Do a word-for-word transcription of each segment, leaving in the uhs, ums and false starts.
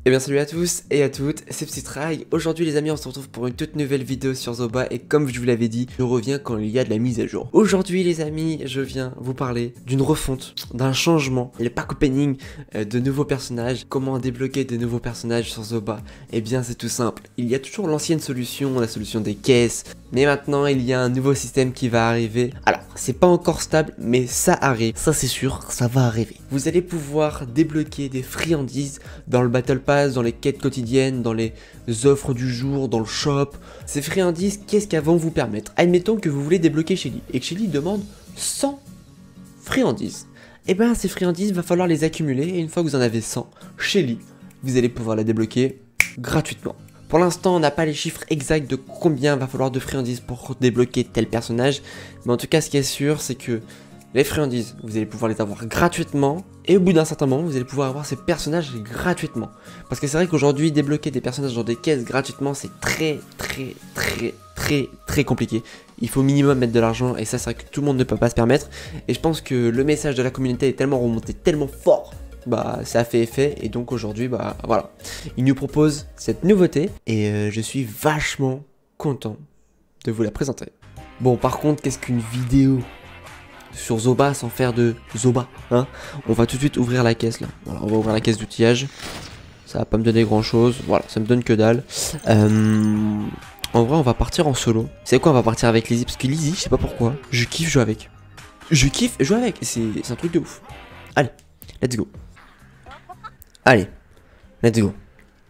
Et bien salut à tous et à toutes, c'est Psytry. Aujourd'hui les amis, on se retrouve pour une toute nouvelle vidéo sur Zoba. Et comme je vous l'avais dit, je reviens quand il y a de la mise à jour. Aujourd'hui les amis, je viens vous parler d'une refonte, d'un changement, le pack opening euh, de nouveaux personnages. Comment débloquer de nouveaux personnages sur Zoba? Et bien c'est tout simple, il y a toujours l'ancienne solution, la solution des caisses. Mais maintenant il y a un nouveau système qui va arriver. Alors c'est pas encore stable, mais ça arrive, ça c'est sûr, ça va arriver. Vous allez pouvoir débloquer des friandises dans le Battle Pass, dans les quêtes quotidiennes, dans les offres du jour, dans le shop. Ces friandises, qu'est-ce qu'elles vont vous permettre? Admettons que vous voulez débloquer Shelly et que Shelly demande cent friandises. Et bien ces friandises, il va falloir les accumuler et une fois que vous en avez cent, Shelly, vous allez pouvoir la débloquer gratuitement. Pour l'instant, on n'a pas les chiffres exacts de combien va falloir de friandises pour débloquer tel personnage. Mais en tout cas, ce qui est sûr, c'est que les friandises, vous allez pouvoir les avoir gratuitement. Et au bout d'un certain moment, vous allez pouvoir avoir ces personnages gratuitement. Parce que c'est vrai qu'aujourd'hui, débloquer des personnages dans des caisses gratuitement, c'est très, très, très, très, très compliqué. Il faut au minimum mettre de l'argent. Et ça, c'est vrai que tout le monde ne peut pas se permettre. Et je pense que le message de la communauté est tellement remonté, tellement fort. Bah ça a fait effet et donc aujourd'hui bah voilà, il nous propose cette nouveauté et euh, je suis vachement content de vous la présenter. Bon par contre qu'est-ce qu'une vidéo sur Zoba sans faire de Zoba hein? On va tout de suite ouvrir la caisse là, voilà, on va ouvrir la caisse d'outillage, ça va pas me donner grand chose, voilà ça me donne que dalle. euh, En vrai on va partir en solo, c'est quoi on va partir avec Lizzie parce que Lizzie je sais pas pourquoi, je kiffe jouer avec, je kiffe jouer avec, c'est un truc de ouf. Allez, let's go. Allez, let's go.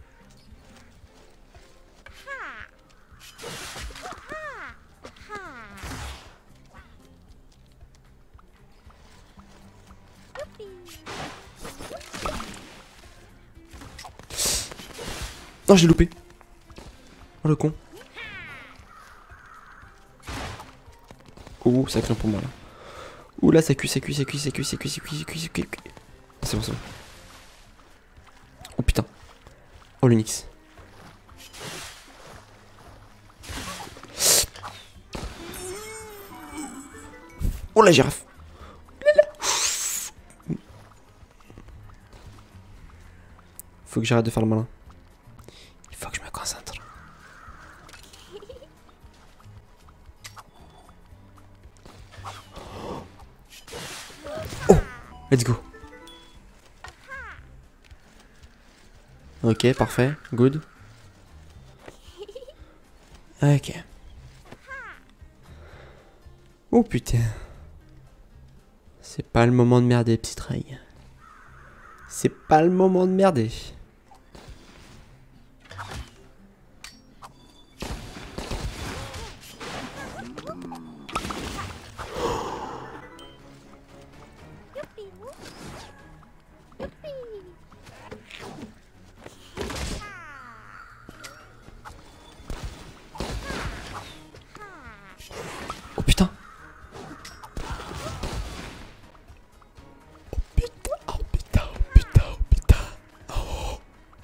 Non, j'ai loupé. Oh le con. Oh, ça craint pour moi là. Ouh là, ça cuit, ça cuit, ça cuit, ça cuit, ça cuit, ça cuit, ça cuit, ça cuit. C'est bon, c'est bon. Oh putain. Oh l'Unix. Oh la girafe. Faut que j'arrête de faire le malin. Il faut que je me concentre. Oh, let's go. Ok, parfait, good. Ok. Oh putain. C'est pas le moment de merder, Psytry. C'est pas le moment de merder. Oh putain. Oh putain, oh putain, oh putain, oh putain. Oh.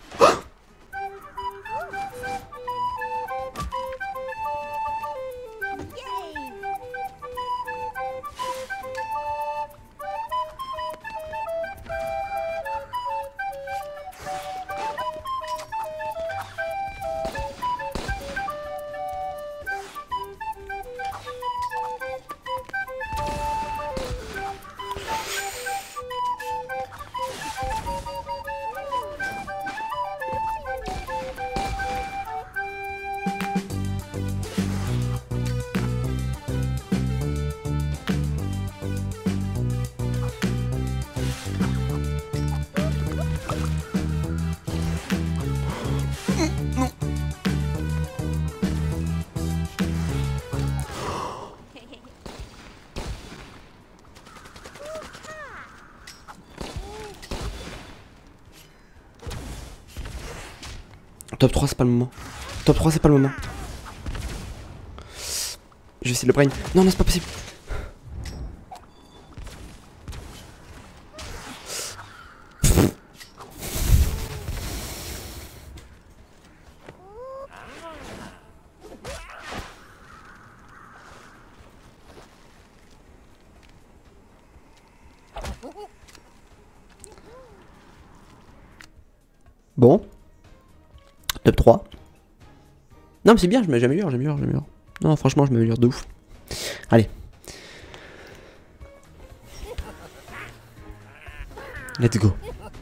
Top trois c'est pas le moment. Top trois c'est pas le moment. Je vais essayer le brain. Non non c'est pas possible. Bon, Top trois. Non mais c'est bien, je m'améliore, j'améliore, j'améliore. Non franchement je m'améliore de ouf. Allez. Let's go.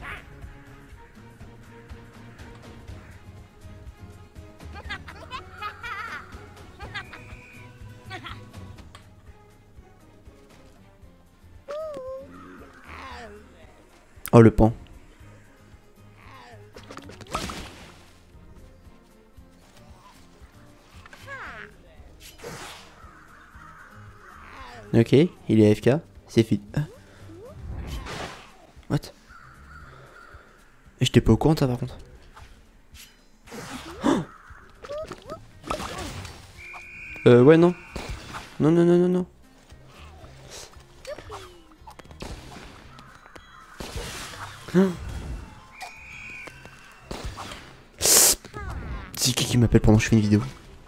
Oh le pan. Ok, il est A F K, c'est fini. What? Et j'étais pas au courant de ça par contre. Oh euh ouais non. Non non non non non. Oh. C'est qui qui m'appelle pendant que je fais une vidéo?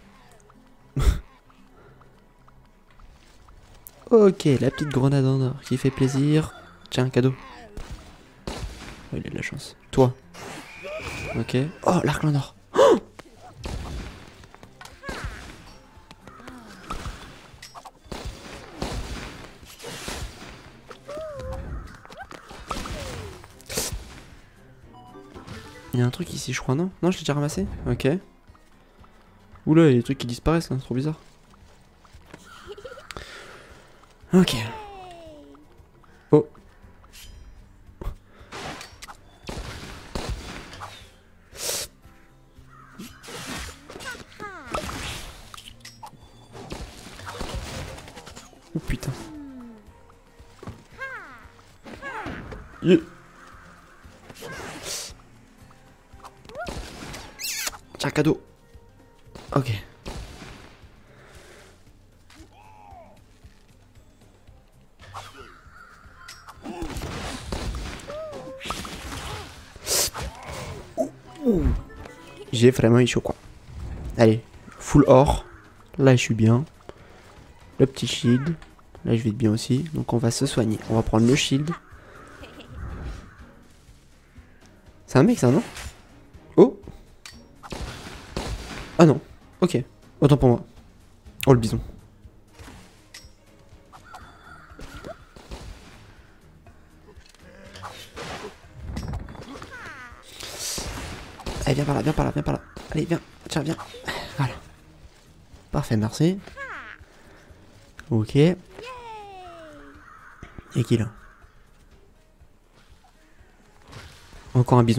Ok, la petite grenade en or qui fait plaisir. Tiens, un cadeau. Oh, il a de la chance. Toi. Ok. Oh, l'arc en or. Oh, il y a un truc ici, je crois, non? Non, je l'ai déjà ramassé? Ok. Oula, il y a des trucs qui disparaissent là, c'est trop bizarre. Ok. Oh. Oh putain. Yeah. Tiens, cadeau. Ok. J'ai vraiment eu chaud quoi. Allez, full or. Là je suis bien. Le petit shield. Là je vais être bien aussi. Donc on va se soigner. On va prendre le shield. C'est un mec ça non? Oh. Ah non. Ok. Autant pour moi. Oh le bison. Allez, viens par là, viens par là, viens par là. Allez, viens, tiens, viens. Voilà. Parfait, merci. Ok. Et qui là? Encore un bison.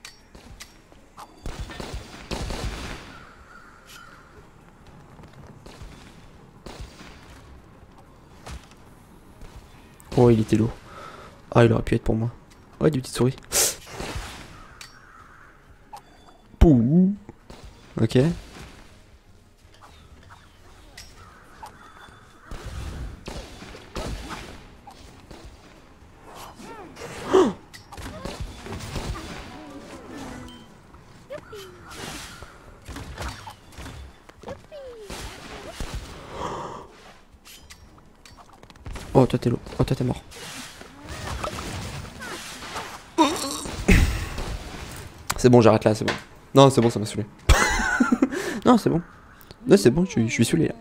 Oh, il était lourd. Ah, il aurait pu être pour moi. Ouais, des petites souris. Pouh. Ok. Oh, toi t'es lourd. Oh, toi t'es mort. C'est bon, j'arrête là, c'est bon. Non, c'est bon, ça m'a saoulé. Non, c'est bon. Non, c'est bon, je suis, je suis saoulé là.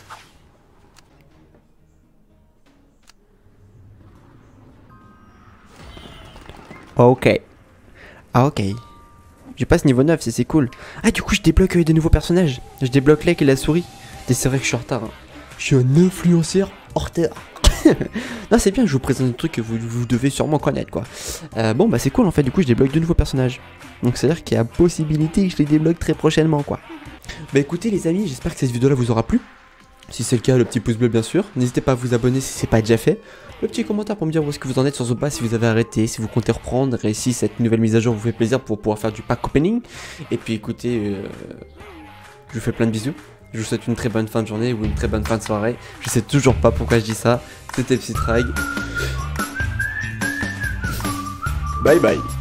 Ok. Ah, ok. Je passe niveau neuf, c'est cool. Ah, du coup, je débloque euh, des nouveaux personnages. Je débloque Lake et la souris. Et c'est vrai que je suis en retard. Hein. Je suis un influenceur en retard. Non, c'est bien, je vous présente un truc que vous, vous devez sûrement connaître, quoi. Euh, bon, bah, c'est cool, en fait. Du coup, je débloque de nouveaux personnages. Donc, c'est-à-dire qu'il y a possibilité que je les débloque très prochainement, quoi. Bah, écoutez, les amis, j'espère que cette vidéo-là vous aura plu. Si c'est le cas, le petit pouce bleu, bien sûr. N'hésitez pas à vous abonner si c'est pas déjà fait. Le petit commentaire pour me dire où est-ce que vous en êtes sur Zoba, si vous avez arrêté, si vous comptez reprendre, et si cette nouvelle mise à jour vous fait plaisir pour pouvoir faire du pack opening. Et puis, écoutez, euh, je vous fais plein de bisous. Je vous souhaite une très bonne fin de journée ou une très bonne fin de soirée. Je sais toujours pas pourquoi je dis ça. C'était Psytrag. Bye bye.